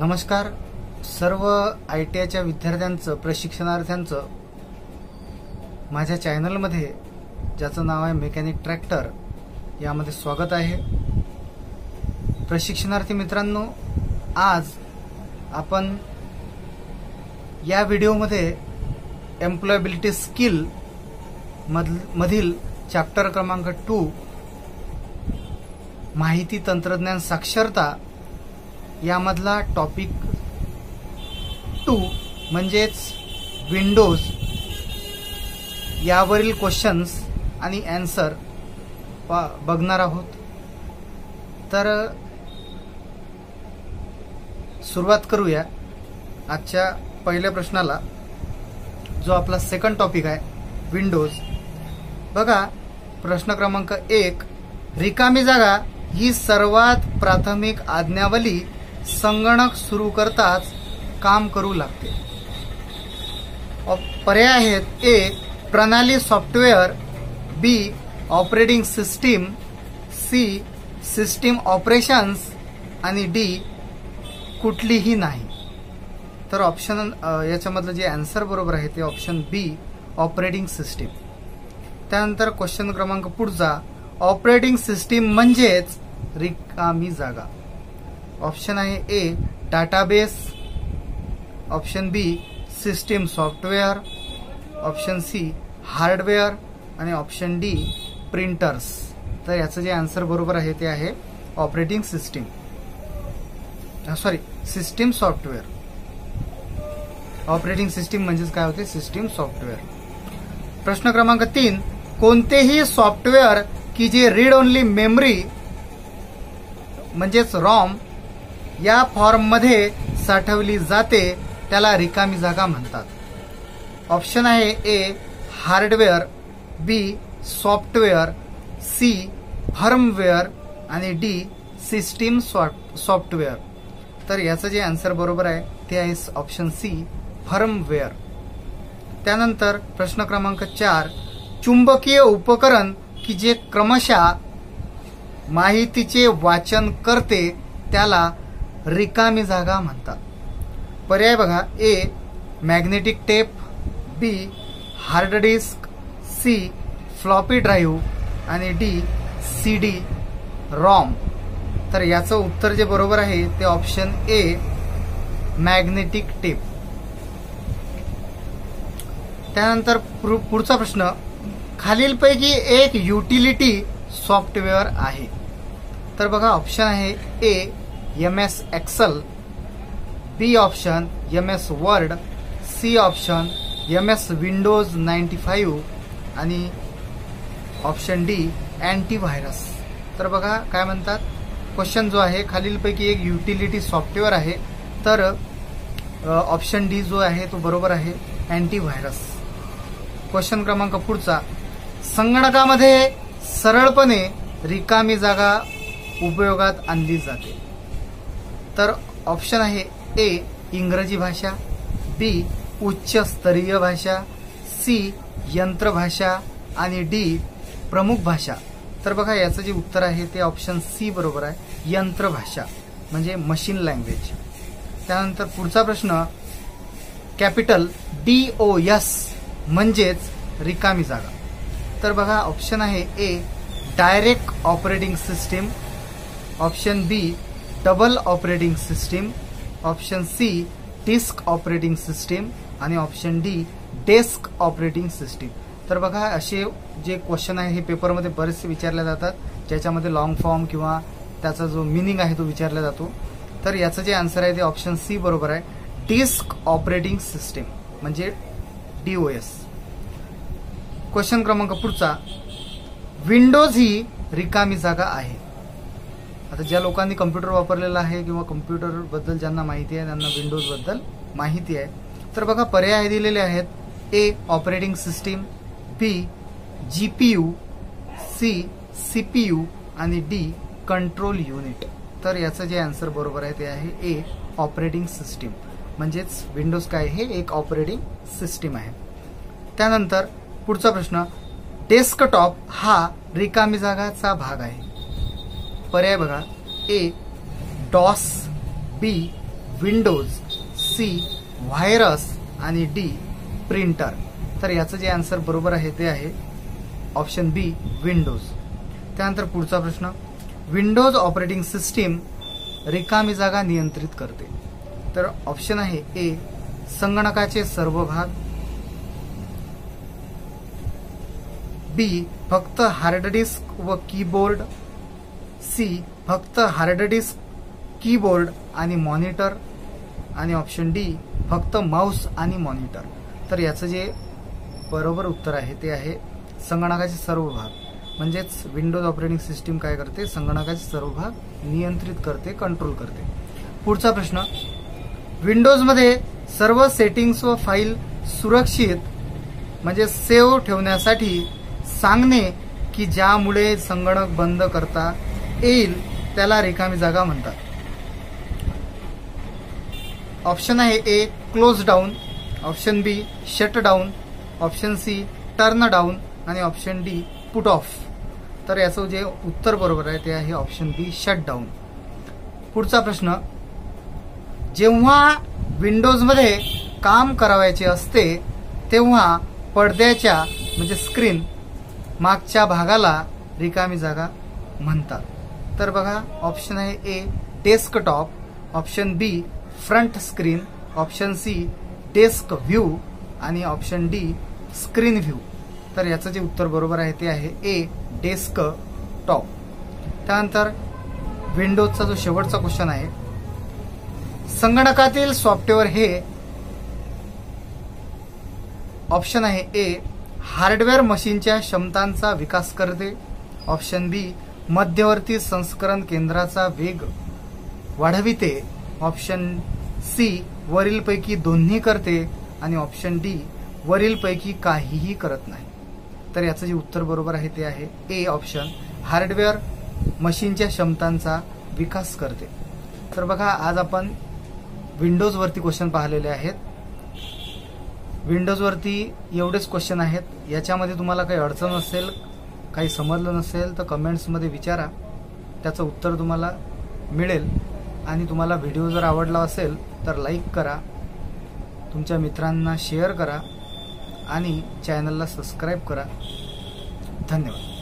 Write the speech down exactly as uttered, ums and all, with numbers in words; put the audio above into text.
नमस्कार सर्व I T आयच्या विद्यार्थ्यांचं प्रशिक्षणार्थ्यांचं माझ्या चॅनलमध्ये ज्याचं नाव आहे मेकॅनिक ट्रॅक्टर यामध्ये स्वागत आहे। प्रशिक्षणार्थी मित्रांनो, आज आपण या व्हिडिओमध्ये एम्प्लॉयबिलिटी स्किल मधील चॅप्टर क्रमांक टू माहिती तंत्रज्ञान साक्षरता यामधला टॉपिक टू म्हणजेच विंडोज यावरील क्वेश्चन्स आणि आन्सर बघणार आहोत। तर सुरुवात करूया आजच्या पहिल्या प्रश्नाला, जो आपला सेकंड टॉपिक आहे विंडोज। बघा प्रश्न क्रमांक एक, रिकामी जागा ही सर्वात प्राथमिक आज्ञावली संगणक सुरू करताच काम करू लागते। पर्याय आहेत ए प्रणाली software, B operating system, C system operations आणि डी कुठलीही नाही। तर ऑप्शन याच्यामधलं जे आन्सर बरोबर आहे ते ऑप्शन बी ऑपरेटिंग सिस्टीम। त्यानंतर क्वेश्चन क्रमांक पुढचा, ऑपरेटिंग सिस्टीम म्हणजेच रिकामी जागा। ऑप्शन आहे A database, option B system software, option C hardware आणि ऑप्शन डी प्रिंटर्स। तर याचं जे आन्सर बरोबर आहे ते आहे operating system, sorry system software. Operating system म्हणजेच काय होते, सिस्टीम सॉफ्टवेअर। प्रश्न क्रमांक तीन, कोणतेही सॉफ्टवेअर की जे रीड ओनली मेमरी म्हणजेच रॉम या फॉर्म मध्ये साठवली जाते त्याला रिकामी जागा म्हणतात। ऑप्शन आहे A hardware, B software, C firmware आणि डी सिस्टीम सॉफ्टवेअर। तर याचं जे आन्सर बरोबर आहे ते आहे ऑप्शन सी फर्मवेअर। त्यानंतर प्रश्न क्रमांक चार, चुंबकीय उपकरण की जे क्रमशः माहितीचे वाचन करते त्याला रिकामी जागा म्हणतात। पर्याय बघा, A magnetic tape, B hard disk, C floppy drive आणि डी सी डी रॉम। तर याचं उत्तर जे बरोबर आहे ते ऑप्शन ए मॅग्नेटिक टेप। त्यानंतर पुढचा प्रश्न, खालीलपैकी एक युटिलिटी सॉफ्टवेअर आहे। तर बघा ऑप्शन आहे A M S Excel, B option M S Word, C option M S Windows ninety five आणि ऑप्शन डी अँटीव्हायरस। तर बघा काय म्हणतात, क्वेश्चन जो आहे खालीलपैकी एक युटिलिटी सॉफ्टवेअर आहे, तर ऑप्शन डी जो आहे तो बरोबर आहे अँटीव्हायरस। क्वेश्चन क्रमांक पुढचा, संगणकामध्ये सरळपणे रिकामी जागा उपयोगात आणली जाते। तर ऑप्शन आहे ए इंग्रजी भाषा, बी उच्च स्तरीय भाषा, सी यंत्र भाषा आणि डी प्रमुख भाषा। तर बघा याचं जे उत्तर आहे ते ऑप्शन सी बरोबर आहे, यंत्र भाषा म्हणजे मशीन लँग्वेज। त्यानंतर पुढचा प्रश्न, कॅपिटल डी ओ एस म्हणजेच रिकामी जागा। तर बघा ऑप्शन आहे A direct operating system, option B double operating system, option C disk operating system आणि option D desk operating system. तर बघा असे जे क्वेश्चन आहे हे पेपरमध्ये बरेचसे विचारले जातात, ज्याच्यामध्ये लॉंग फॉर्म किंवा त्याचा जो मिनिंग आहे तो विचारला जातो। तर याचं जे आन्सर आहे ते ऑप्शन सी बरोबर आहे, डिस्क ऑपरेटिंग सिस्टीम म्हणजे डी ओ एस। क्वेश्चन क्रमांक पुढचा, विंडोज ही रिकामी जागा आहे। आता ज्या लोकांनी कम्प्युटर वापरलेला आहे किंवा कम्प्युटर बद्दल ज्यांना माहिती आहे त्यांना विंडोज बद्दल माहिती आहे। तर बघा पर्याय दिलेले आहेत, A operating system, B GPU, C CPU आणि डी कंट्रोल युनिट। तर याचं जे आन्सर बरोबर आहे ते आहे ए ऑपरेटिंग सिस्टीम म्हणजेच विंडोज काय हे एक ऑपरेटिंग सिस्टीम आहे। त्यानंतर पुढचा प्रश्न, डेस्कटॉप हा रिकामी जागाचा भाग आहे। पर्याय बघा, A DOS, B Windows, C virus आणि डी प्रिंटर. तर याचं जे आन्सर बरोबर आहे ते आहे ऑप्शन बी विंडोज. त्यानंतर पुढचा प्रश्न, विंडोज ऑपरेटिंग सिस्टीम रिकामी जागा नियंत्रित करते. तर ऑप्शन आहे ए संगणकाचे सर्व भाग, बी फक्त हार्ड डिस्क व कीबोर्ड, सी फक्त हार्ड डिस्क, कीबोर्ड आणि मॉनिटर, आणि ऑप्शन डी फक्त माउस आणि मॉनिटर. तर याचं जे बरोबर उत्तर आहे ते आहे संगणकाचे सर्व भाग. म्हणजेच विंडोज ऑपरेटिंग सिस्टीम काय करते, संगणकाचे सर्व भाग नियंत्रित करते, कंट्रोल करते. पुढचा प्रश्न, विंडोजमध्ये सर्व सेटिंग्स व फाईल सुरक्षित म्हणजे सेव्ह ठेवण्यासाठी सांगणे की ज्यामुळे संगणक बंद करता येईल त्याला रिकामी जागा म्हणतात. ऑप्शन आहे A close down, option B shut down, option C turn down आणि ऑप्शन डी पुट ऑफ. तर याचं जे उत्तर बरोबर आहे ते आहे ऑप्शन बी शट डाऊन. पुढचा प्रश्न, जेव्हा विंडोजमध्ये काम करावयाचे असते तेव्हा पडद्याच्या म्हणजे स्क्रीन मागच्या भागाला रिकामी जागा म्हणतात. तर बघा ऑप्शन आहे A desktop, option B front screen, option C desk view आणि ऑप्शन डी स्क्रीन व्ह्यू. तर याचं जे उत्तर बरोबर आहे ते आहे ए डेस्क टॉप. त्यानंतर विंडोजचा जो शेवटचा क्वेश्चन आहे, संगणकातील सॉफ्टवेअर हे ऑप्शन आहे ए हार्डवेअर मशीनच्या क्षमतांचा विकास करते, ऑप्शन बी मध्यवर्ती संस्करण केंद्राचा वेग वाढविते, ऑप्शन सी वरीलपैकी दोन्ही करते आणि ऑप्शन डी वरीलपैकी काहीही करत नाही. तर याचं जे उत्तर बरोबर आहे ते आहे ए ऑप्शन हार्डवेअर मशीनच्या क्षमतांचा विकास करते. तर बघा आज आपण विंडोजवरती क्वेश्चन पाहिलेले आहेत. विंडोजवरती एवढेच क्वेश्चन आहेत. याच्यामध्ये तुम्हाला काही अडचण असेल, काही समजलं नसेल तर कमेंट्समध्ये विचारा, त्याचं उत्तर तुम्हाला मिळेल. आणि तुम्हाला व्हिडिओ जर आवडला असेल तर लाईक करा, तुमच्या मित्रांना शेअर करा आणि चॅनलला सबस्क्राईब करा. धन्यवाद.